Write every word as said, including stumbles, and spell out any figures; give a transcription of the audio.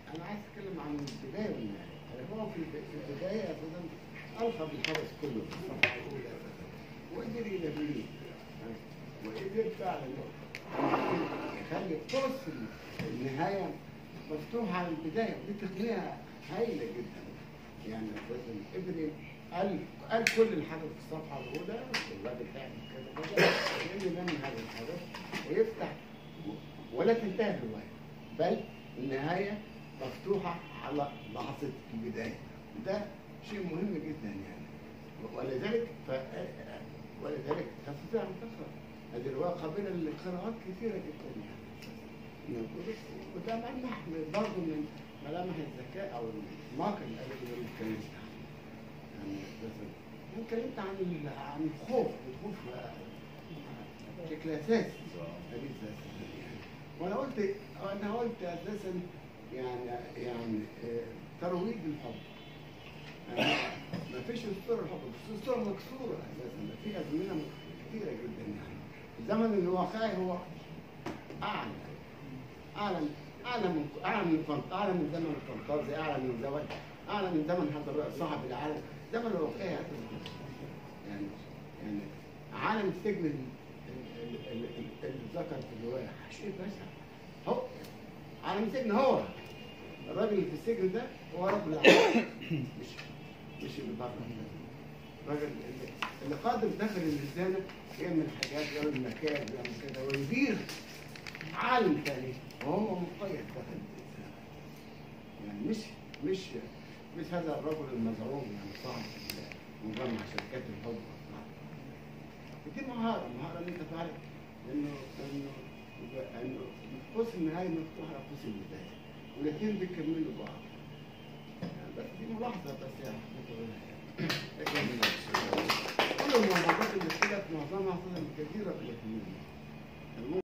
انا عايز اتكلم عن البدايه والنهايه. يعني هو في في البدايه اساسا القى بالحدث كله في الصفحه الاولى اساسا وقدر يلغيه وقدر فعلا يخلي قوس النهايه مفتوحه على البدايه، ودي تقنيه هايله جدا. يعني اساسا قدر قال قال كل الحاجه في الصفحه الاولى والراجل تعمل كذا كذا يقدر ينمي هذا الحدث ويفتح ولا تنتهي الروايه، بل النهايه مفتوحه على لحظه البدايه، وده شيء مهم جدا يعني. ولذلك ف... ولذلك تستطيع ان تقرا هذه الروايه قابله لقراءات كثيره جدا يعني. وده ملمح برضه من ملامح الذكاء او الماكر الادبي اللي اتكلمت عنه. يعني مثلا انا اتكلمت عن عن الخوف، الخوف بشكل اساسي حديث اساسا يعني. وانا قلت انا قلت اساسا يعني يعني ترويج الحب. يعني ما فيش اسطوره الحب، بس اسطوره مكسوره اساسا، في ازمنه كثيره جدا يعني. الزمن الواقعي هو اعلى اعلى اعلى من اعلى من اعلى من زمن الفانتازي، اعلى من زمن اعلى من زمن حتى صاحب العالم. زمن الواقعي يعني يعني عالم السجن اللي ذكر في الروايه شيء بشع. هو عالم السجن، هو الراجل اللي في السجن ده هو رب العالم، مش مش اللي بره. الراجل اللي, اللي قادر داخل الزنزانه يعمل حاجات، يعمل مكان، يعمل كده ويدير عالم ثاني وهو مقيد داخل الزنزانه. يعني مش مش مش هذا الرجل المزعوم يعني صاحب مجمع شركات الحب. دي مهاره مهاره ان انت تعرف انه انه انه قوس النهايه مفتوح على قوس البدايه، والاثنين بيكملوا بعض. يعني بس دي ملاحظه بس يا حبيبي. لكن كل الموضوعات اللي قلت لك معظمها كثيره في الاثنين.